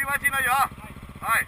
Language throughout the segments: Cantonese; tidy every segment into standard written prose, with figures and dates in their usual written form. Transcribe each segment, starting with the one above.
快轉啦，樣係。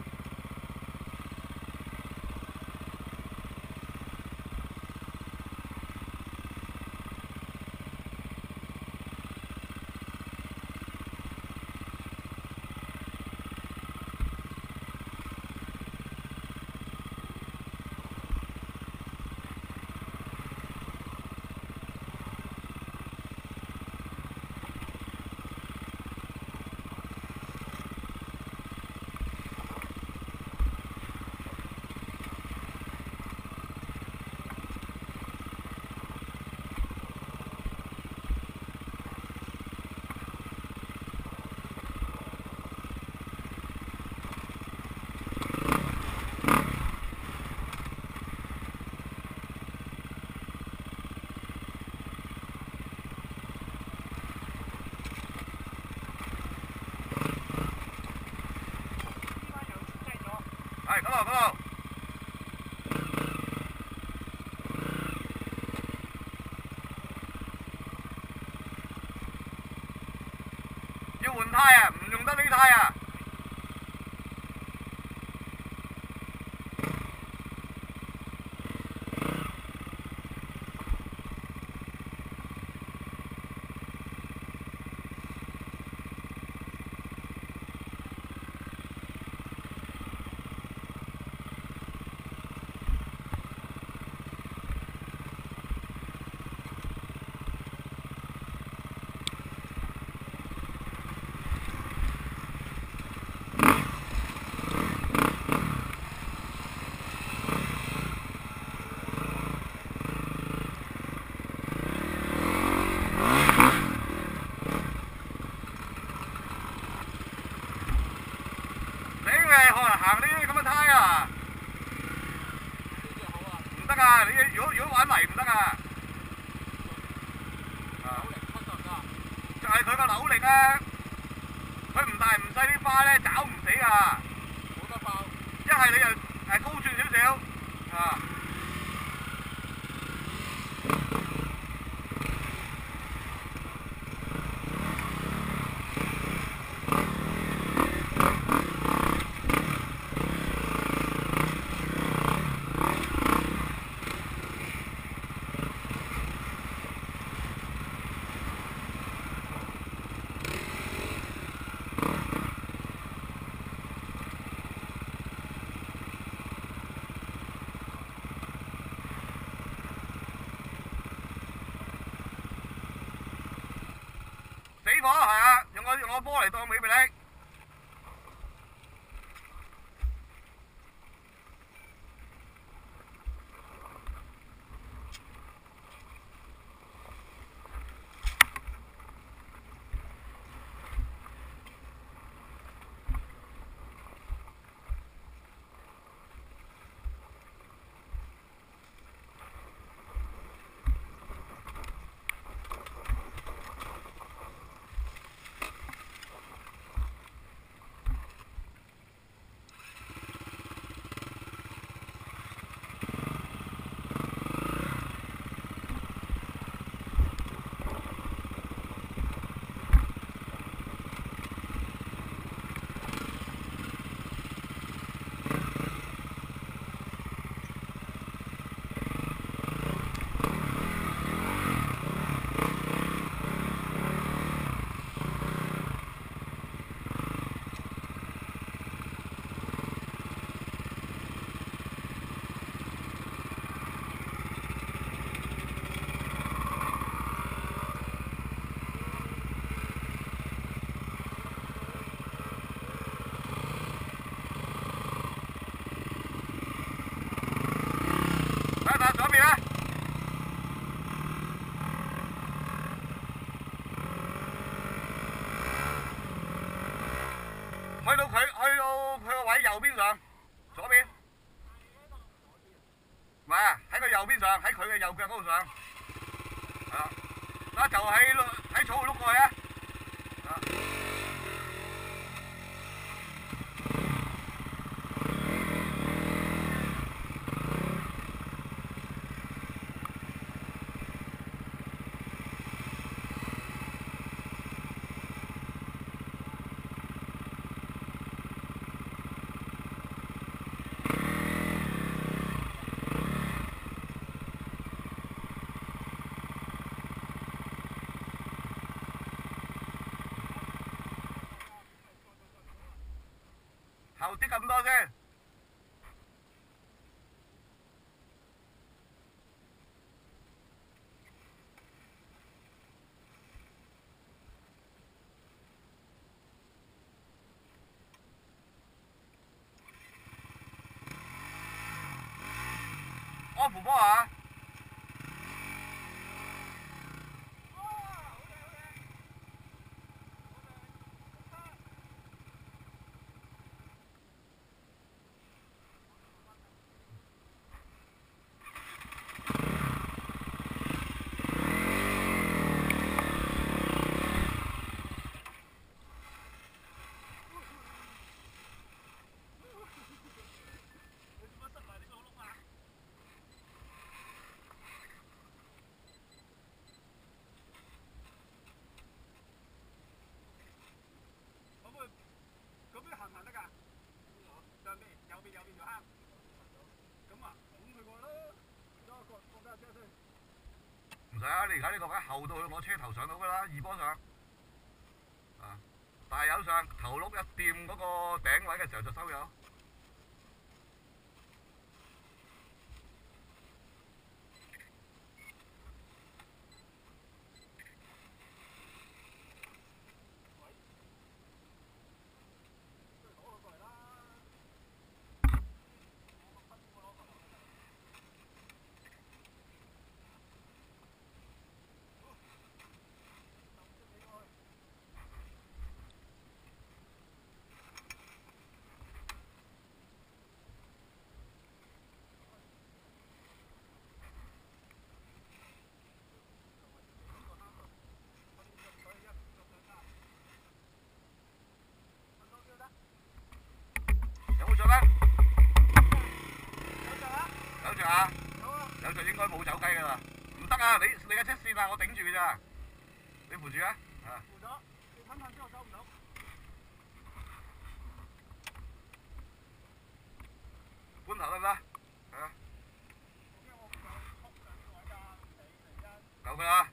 係嗰度。要換胎啊，唔用得呢胎啊。行呢啲咁嘅胎啊，唔得啊！你如果玩泥唔得啊。就係佢個扭力啊，佢唔大唔細啲花咧找唔死啊。冇得爆。一係你就高轉少少啊。死火係啊，用個波嚟當尾俾你。左邊啦。去到佢個位右邊上，左邊。唔係啊，喺佢右邊上，喺佢嘅右腳嗰度上。係啊，嗱就喺草度碌過去啊。 啲咁多先。安撫波啊！唔使啊！你而家呢個位後到去我車頭上到噶啦，二波上。啊，大油上，頭轆一掂嗰個頂位嘅時候就收油。有冇着啊？有着啊？有着應該冇走雞噶啦。唔得啊！你嘅車線啊，我頂住嘅咋。你扶住啊！啊。扶咗，你睇下之後走唔到。搬頭得唔得？啊。夠佢啦。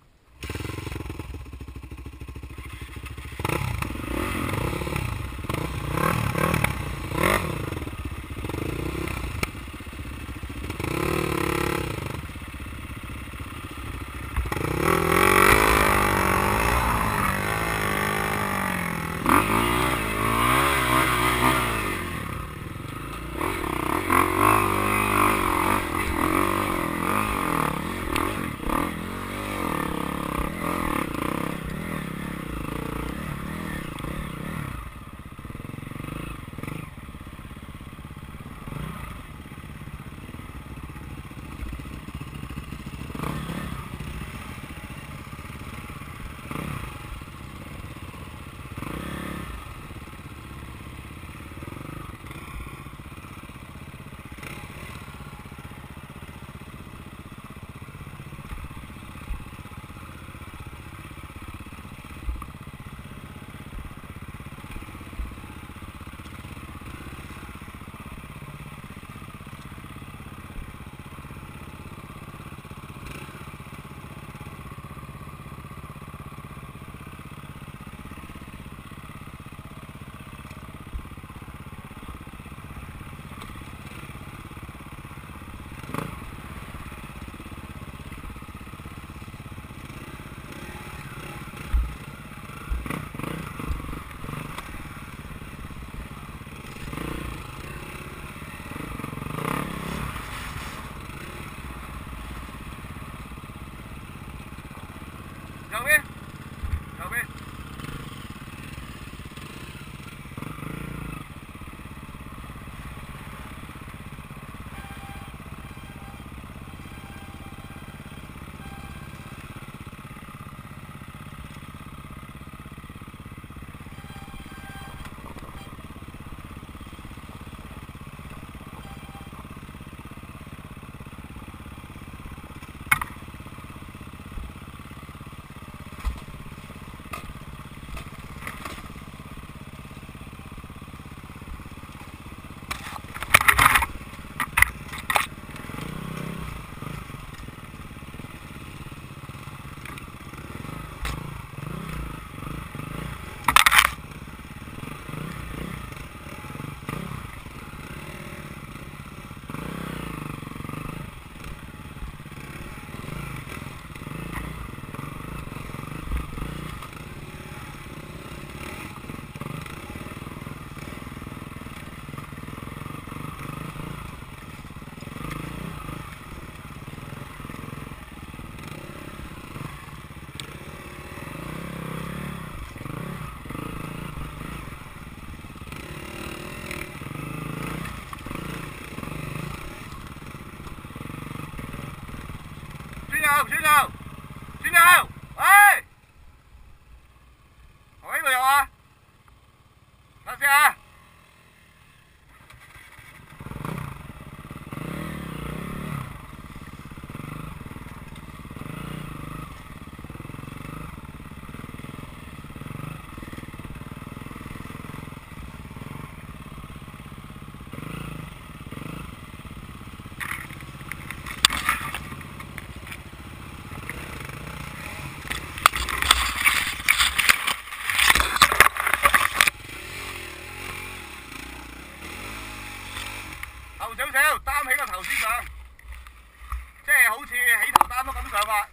轉右，轉右，喂，我呢度有啊，等先啊。後少少，擔起個頭先上，即係好似起頭擔都咁上法。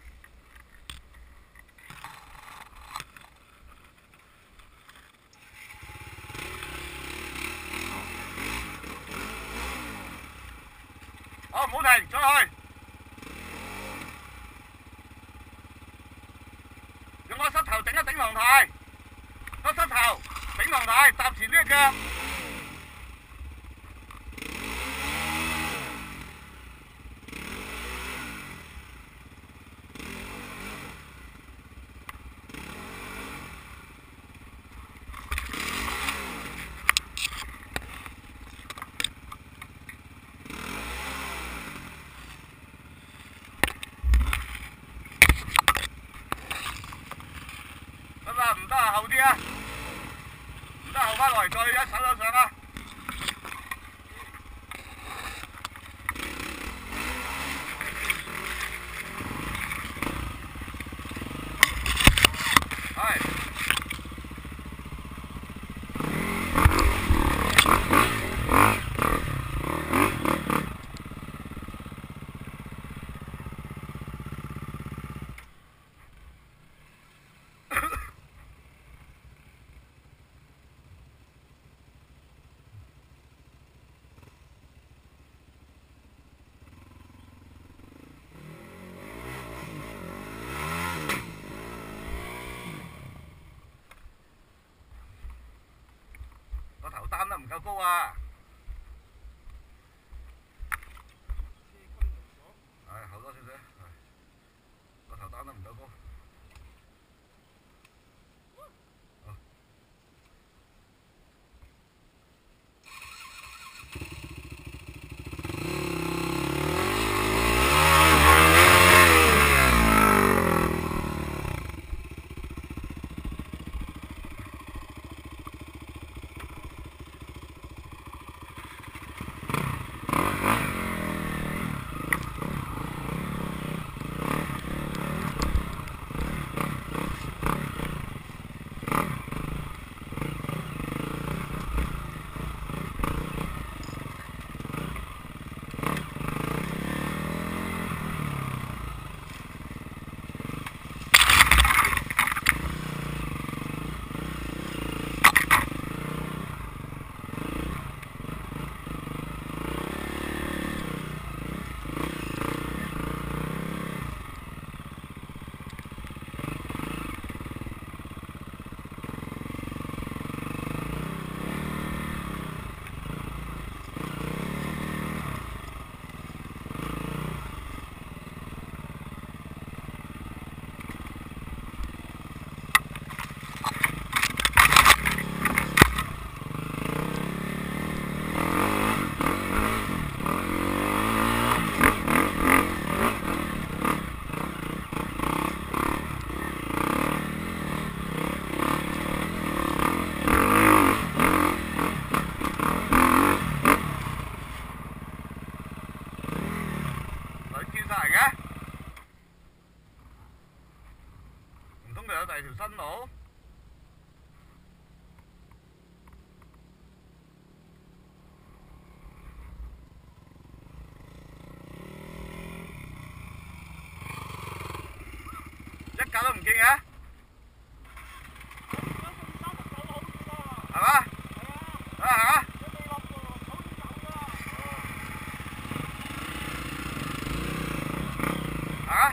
好，唔好停，再去。用個膝頭頂一頂龍軚，個膝頭頂龍軚，踏前呢隻腳。唔得啊，後啲啊，唔得後翻落嚟再一手就上啊。係。個頭擔得唔夠高啊！係後多少少，個頭擔得唔夠高。係條新路。一架都唔見嘅，係嘛？係嘛？啊？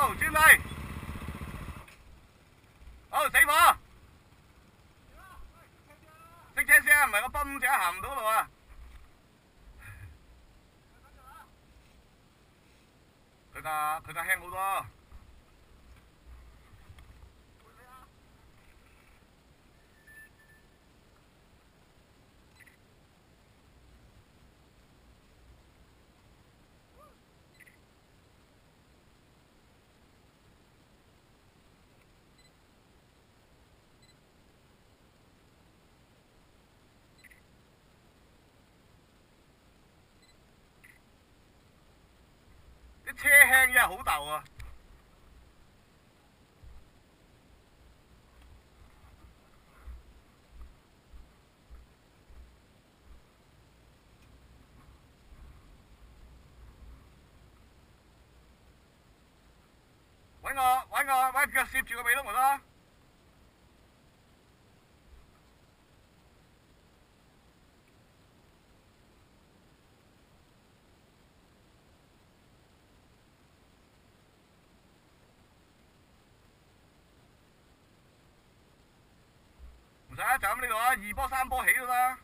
轉嚟，好死火！熄車先啊，唔係我泵者行唔到路啊！佢架輕好多。啲車輕真係好鬥啊！揾腳攝住個尾窿咪得啦。唔使啊，就咁呢度啊，2波3波起都得。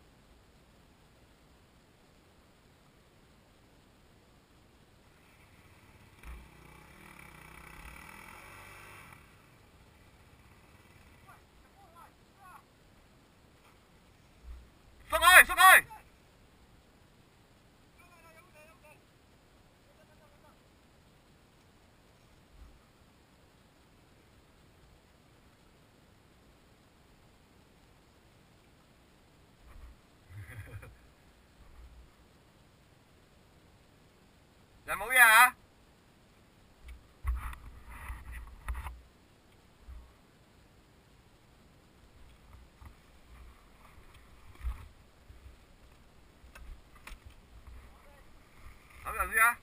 縮開！人冇嘢啊？等陣先啊！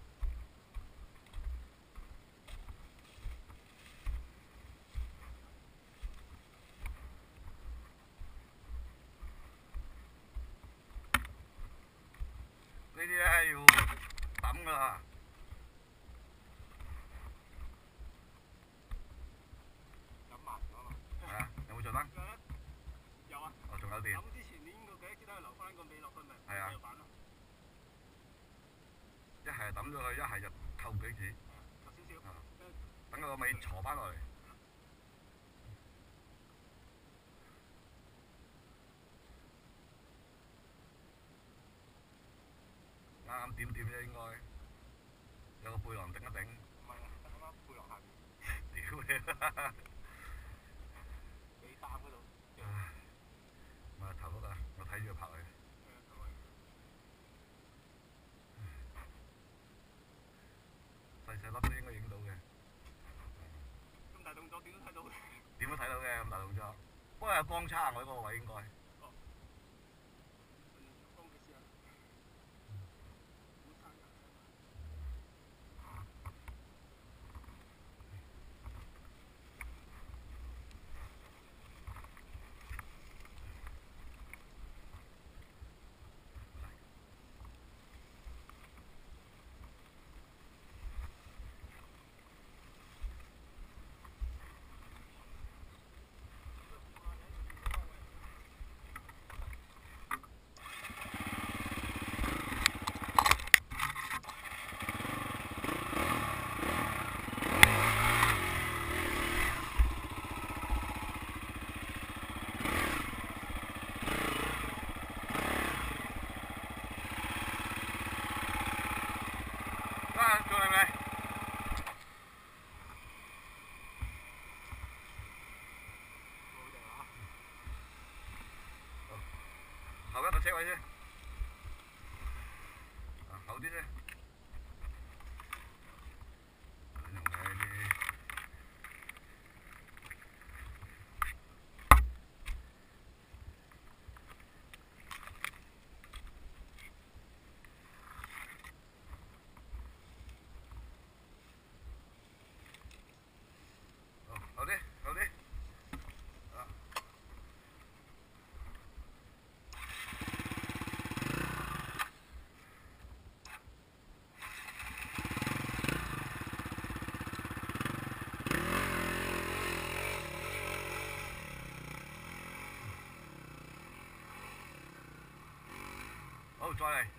呢啲咧要抌㗎啦。飲埋咗嘛？係啊，有冇着燈？有啊。哦，仲有電。咁之前年個幾支燈留翻個尾落去咪？係啊。一係抌咗佢，一係就扣幾次。扣少少。等佢個尾坐翻落嚟。啱點點啫，應該有個背囊頂一頂。唔係啊，啱啱背囊下面。屌你！尾擔嗰度。唔係頭嗰度，我睇住佢拍佢。細細粒都應該影到嘅。咁大動作點都睇到嘅。點都睇到嘅咁大動作，不過有光差我嗰個位應該。做嚟未？後一個車位先，後啲先。 好，再嚟。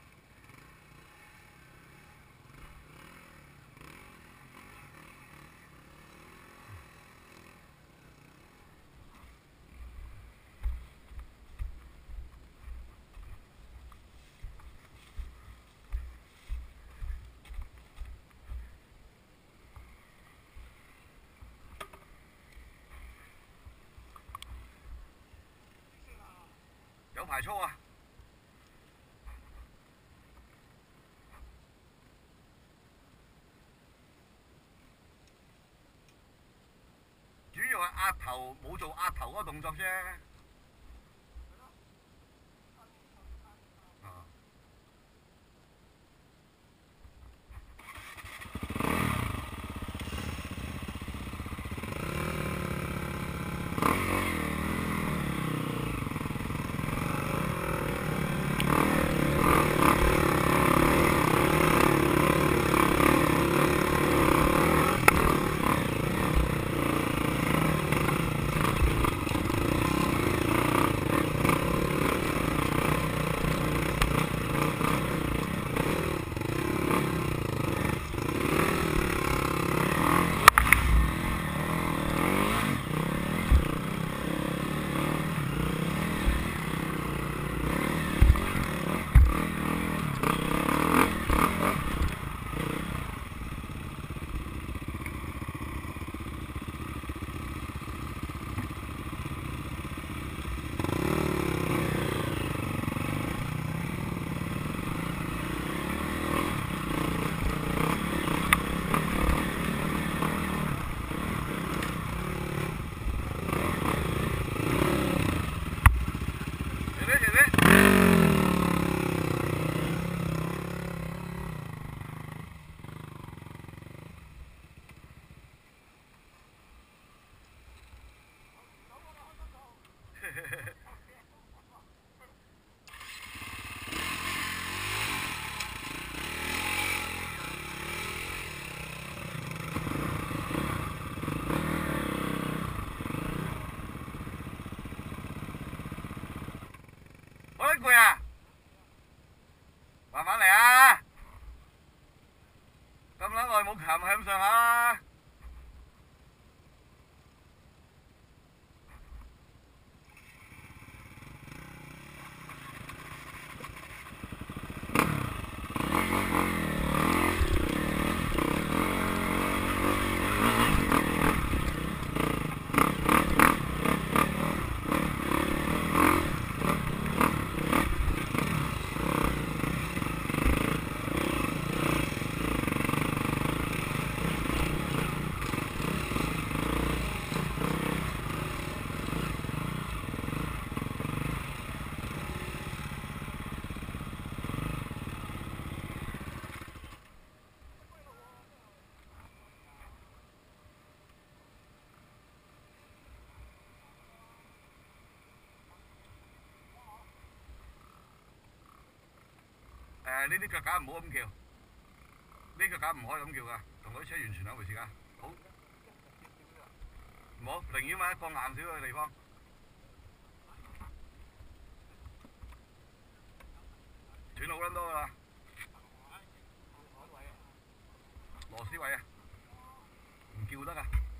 有排操啊！主要係壓頭，冇做壓頭嗰個動作啫。啊！好攰啊！慢慢嚟啊！咁撚耐冇擒係咁上下啦。呢啲腳架唔好咁叫，呢腳架唔可以咁叫噶，同嗰啲車完全兩回事噶。好，唔好，寧願買一個硬少少嘅地方。斷好撚多噶啦，螺絲位啊，唔叫得噶。